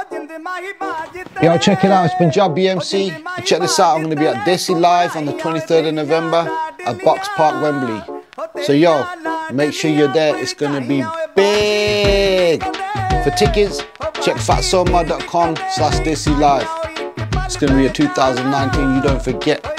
Yo, check it out, it's Panjabi MC. And check this out, I'm going to be at DESI Live on the 23rd of November at BOXPARK Wembley. So yo, make sure you're there, it's going to be big. For tickets, check fatsoma.com/DESI Live. It's going to be a 2019, you don't forget.